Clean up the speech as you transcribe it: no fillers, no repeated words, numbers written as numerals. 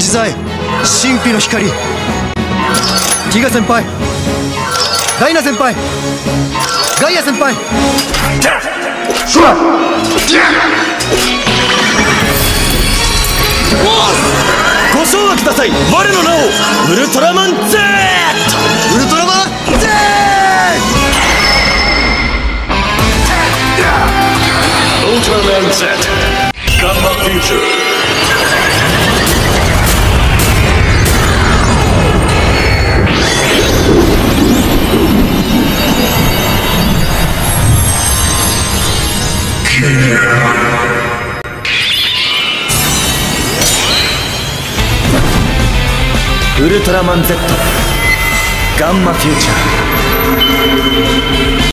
自在、神秘の光。ティガ先輩、ダイナ先輩、ガイア先輩。 ご唱和ください。我の名をウルトラマン Z。 ウルトラマン Z。 Ultraman Z ガンマフューチャー。ウルトラマン Z ガンマフューチャー。